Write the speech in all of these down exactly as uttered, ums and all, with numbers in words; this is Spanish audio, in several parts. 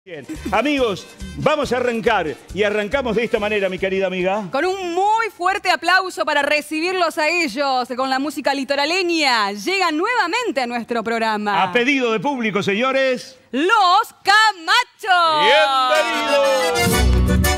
Bien, amigos, vamos a arrancar y arrancamos de esta manera, mi querida amiga. Con un muy fuerte aplauso para recibirlos a ellos con la música litoraleña. Llegan nuevamente a nuestro programa. A pedido de público, señores. Los Camachos. ¡Bienvenidos!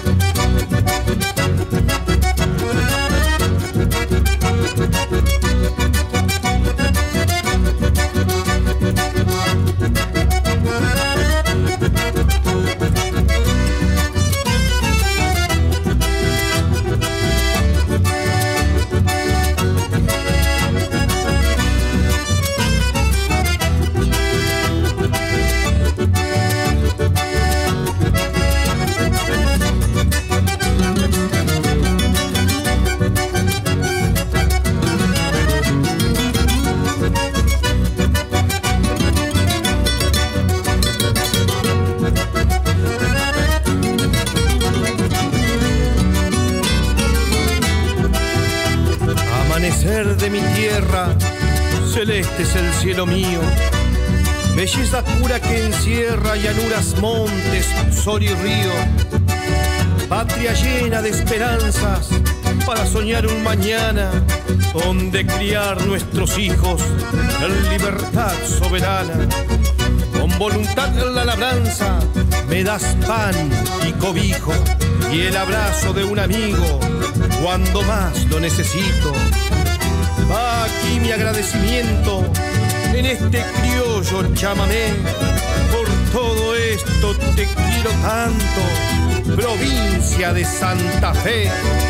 Amanecer de mi tierra, celeste es el cielo mío, belleza pura que encierra llanuras, montes, sol y río, patria llena de esperanzas para soñar un mañana donde criar nuestros hijos en libertad soberana. Con voluntad en la labranza me das pan y cobijo y el abrazo de un amigo cuando más lo necesito. Va aquí mi agradecimiento en este criollo chamamé. Por todo esto te quiero tanto, provincia de Santa Fe.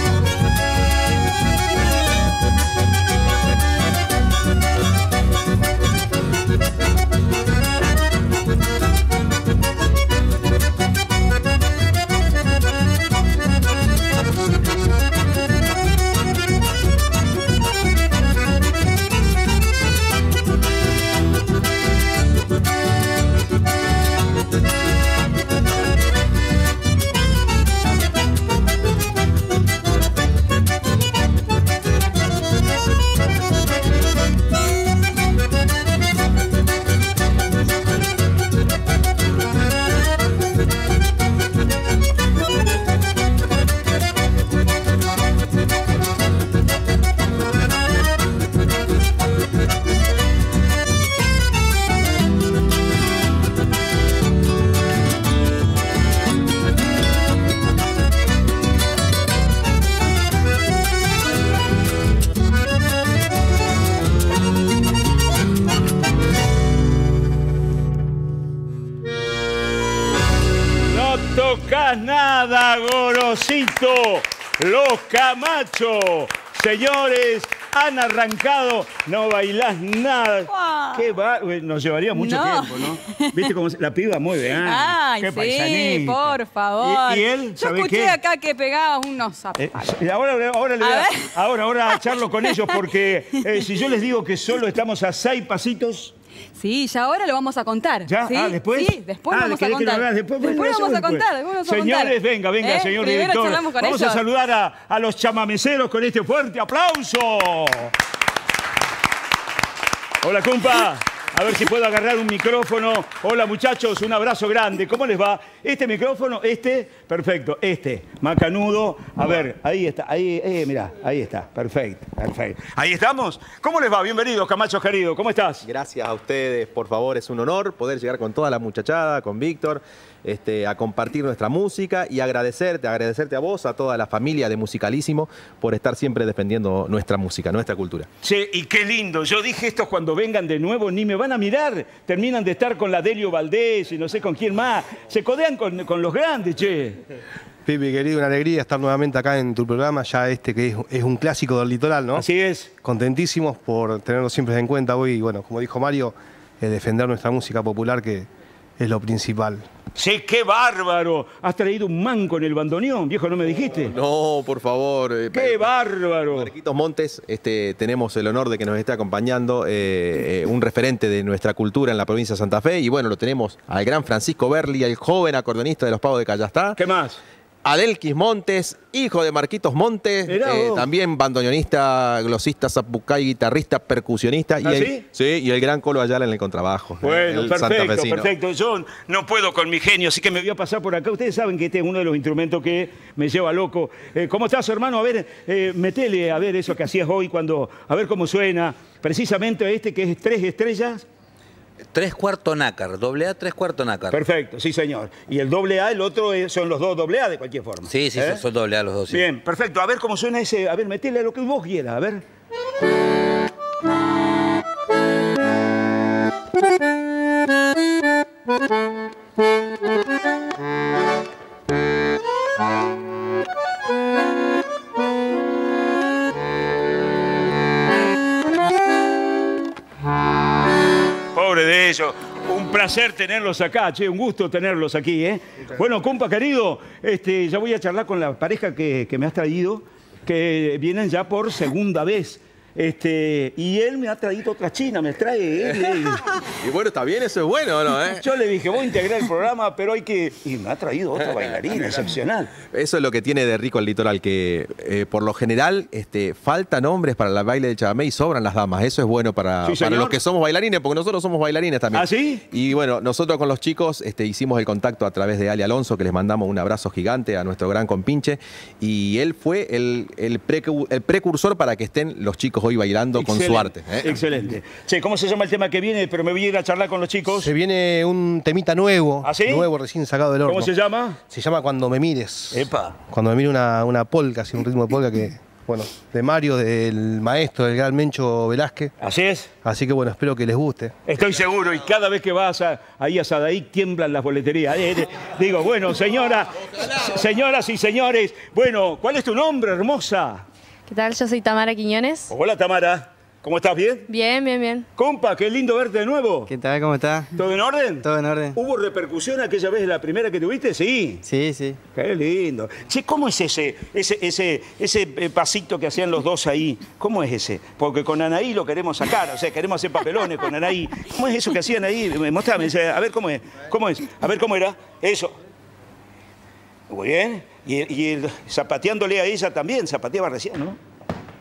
Tocas nada, Gorosito. Los Camachos. Señores, han arrancado. No bailás nada. Wow. Qué va... Nos llevaría mucho No. tiempo, ¿no? ¿Viste cómo se... la piba mueve? ¿eh? Ay, Qué sí, paisanita. por favor. ¿Y, y él? Yo ¿sabe escuché qué? acá que pegaba unos Eh, zapatos. y ahora, ahora, le voy A a, ver. ahora, ahora charlo con ellos porque eh, si yo les digo que solo estamos a seis pasitos... Sí, ya ahora lo vamos a contar. ¿Ya? ¿Sí? Ah, ¿después? Sí, después Ah, vamos a ¿querés que lo contar. hagas después? Bueno, Después eso vamos a después. contar. después vamos a Señores, contar. venga, venga, ¿Eh? señor Primero director. charlamos con Vamos ellos. a saludar a, a los chamameceros con este fuerte aplauso. Hola, compa. A ver si puedo agarrar un micrófono. Hola, muchachos, un abrazo grande. ¿Cómo les va? Este micrófono, este, perfecto. Este, macanudo. A ver, ahí está, ahí, eh, mirá, ahí está. Perfecto, perfecto. Ahí estamos. ¿Cómo les va? Bienvenidos, Camachos querido. ¿Cómo estás? Gracias a ustedes, por favor, es un honor poder llegar con toda la muchachada, con Víctor, este, a compartir nuestra música y agradecerte, agradecerte a vos, a toda la familia de Musicalísimo, por estar siempre defendiendo nuestra música, nuestra cultura. Che, y qué lindo. Yo dije, estos cuando vengan de nuevo ni me van a mirar. Terminan de estar con la Delio Valdés y no sé con quién más. Se codean con, con los grandes, che. Pipi, querido, una alegría estar nuevamente acá en tu programa, ya este que es, es un clásico del litoral, ¿no? Así es. Contentísimos por tenerlo siempre en cuenta hoy y, bueno, como dijo Mario, eh, defender nuestra música popular, que es lo principal. Sí, qué bárbaro. Has traído un manco en el bandoneón, viejo, ¿no me dijiste? No, por favor. eh, ¡Qué bárbaro! Marquitos Montes, este, tenemos el honor de que nos esté acompañando eh, eh, un referente de nuestra cultura en la provincia de Santa Fe. Y bueno, lo tenemos al gran Francisco Berli, el joven acordeonista de los Pavos de Callastá. ¿Qué más? Adelquis Montes, hijo de Marquitos Montes, eh, también bandoneonista, glosista, zapucay, guitarrista, percusionista. ¿Ah, y el, sí? Sí, y el gran Colo Ayala en el contrabajo. Bueno, el perfecto, perfecto. Yo no puedo con mi genio, así que me voy a pasar por acá. Ustedes saben que este es uno de los instrumentos que me lleva loco. Eh, ¿Cómo estás, hermano? A ver, eh, metele a ver eso que hacías hoy, cuando, a ver cómo suena. Precisamente este que es tres estrellas. Tres cuarto nácar, doble A, tres cuarto nácar. Perfecto, sí señor. Y el doble A, el otro es, son los dos doble A de cualquier forma. Sí, sí, ¿eh? Son doble A los dos. Sí. Bien, perfecto. A ver cómo suena ese. A ver, metele a lo que vos quieras, a ver. Pobre de ellos. Un placer tenerlos acá, che, un gusto tenerlos aquí, ¿eh? Bueno, compa querido, este, ya voy a charlar con la pareja que, que me has traído, que vienen ya por segunda vez. Este, y él me ha traído otra china, me trae él. él. Y bueno, está bien, eso es bueno, ¿no? ¿Eh? Yo le dije, voy a integrar el programa, pero hay que... Y me ha traído otro bailarín excepcional. Eso es lo que tiene de rico el litoral, que eh, por lo general este, faltan hombres para el baile del chamamé y sobran las damas. Eso es bueno para, ¿Sí, para los que somos bailarines, porque nosotros somos bailarines también. ¿Ah, sí? Y bueno, nosotros con los chicos este, hicimos el contacto a través de Ali Alonso, que les mandamos un abrazo gigante a nuestro gran compinche. Y él fue el, el, precu el precursor para que estén los chicos hoy bailando excelente, con su arte. ¿eh? Excelente. Che, ¿cómo se llama el tema que viene? Pero me voy a ir a charlar con los chicos. Se viene un temita nuevo. ¿Ah, sí? Nuevo, recién sacado del horno. ¿Cómo se llama? Se llama Cuando me mires. Epa. Cuando me mire una, una polca, así un ritmo de polca que, bueno, de Mario, del maestro, del gran Mencho Velázquez. Así es. Así que bueno, espero que les guste. Estoy seguro, y cada vez que vas a, ahí a Sadaí tiemblan las boleterías. Eh, eh, digo, bueno, señora, señoras y señores, bueno, ¿cuál es tu nombre, hermosa? ¿Qué tal? Yo soy Tamara Quiñones. Hola, Tamara. ¿Cómo estás? ¿Bien? Bien, bien, bien. Compa, qué lindo verte de nuevo. ¿Qué tal? ¿Cómo estás? ¿Todo en orden? Todo en orden. ¿Hubo repercusión aquella vez, la primera que tuviste? Sí. Sí, sí. Qué lindo. Che, ¿cómo es ese, ese, ese, ese pasito que hacían los dos ahí? ¿Cómo es ese? Porque con Anaí lo queremos sacar, o sea, queremos hacer papelones con Anaí. ¿Cómo es eso que hacían ahí? Mostrame, a ver cómo es. ¿Cómo es? A ver cómo era. Eso. Muy bien. Y, y el, zapateándole a ella también, zapateaba recién, ¿no?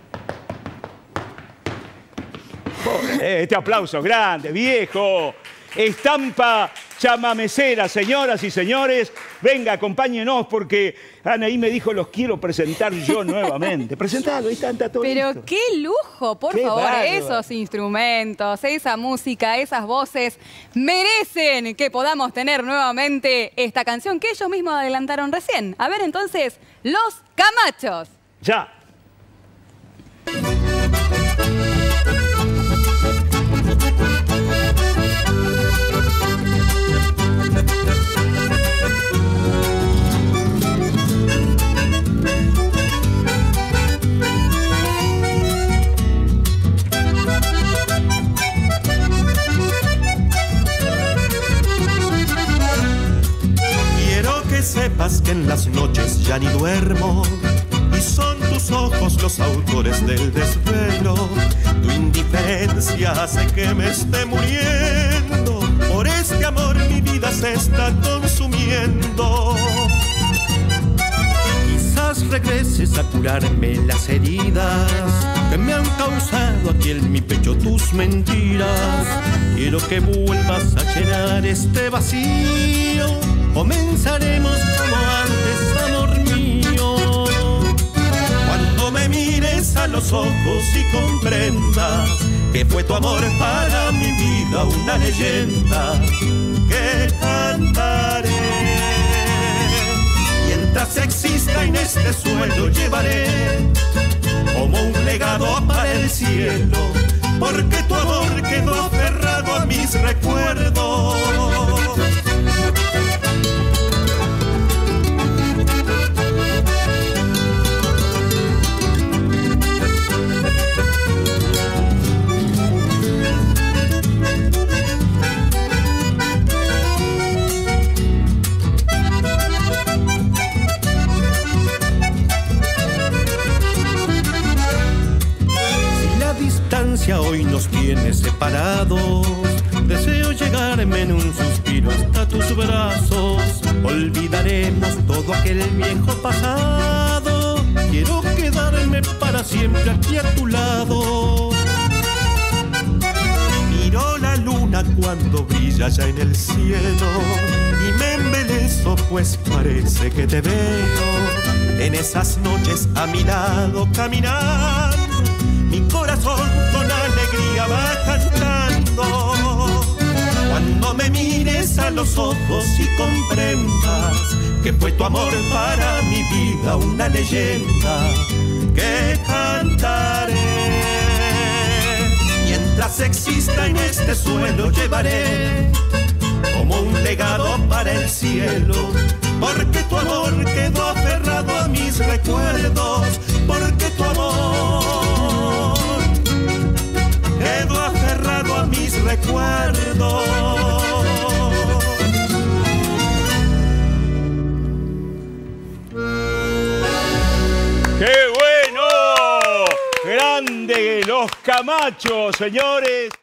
Este aplauso grande, viejo. Estampa chamamecera, señoras y señores. Venga, acompáñenos porque Anaí me dijo, los quiero presentar yo nuevamente. Presentalo, ahí está, todo Pero listo. qué lujo, por Qué favor. bárbaro. Esos instrumentos, esa música, esas voces merecen que podamos tener nuevamente esta canción que ellos mismos adelantaron recién. A ver, entonces, Los Camachos. Ya. Quiero que sepas que en las noches ya ni duermo y son tus ojos los autores del desvelo. Tu indiferencia hace que me esté muriendo. Por este amor mi vida se está consumiendo. Quizás regreses a curarme las heridas que me han causado aquí en mi pecho tus mentiras. Quiero que vuelvas a llenar este vacío. Comenzaremos como antes, amor mío. Cuando me mires a los ojos y comprendas que fue tu amor para mi vida una leyenda que cantaré. Mientras exista en este suelo llevaré como un legado para el cielo, porque tu amor quedó aferrado a mis recuerdos. Hoy nos tiene separados, Deseo llegarme en un suspiro hasta tus brazos. Olvidaremos todo aquel viejo pasado. Quiero quedarme para siempre aquí a tu lado. Miro la luna cuando brilla ya en el cielo y me embelezo pues parece que te veo en esas noches a mi lado caminando. Mi corazón con alegría va cantando. Cuando me mires a los ojos y comprendas que fue tu amor para mi vida una leyenda que cantaré. Mientras exista en este suelo llevaré como un legado para el cielo, porque tu amor quedó aferrado a mis recuerdos, porque tu amor quedó aferrado a mis recuerdos. ¡Qué bueno! Grande los Camachos, señores.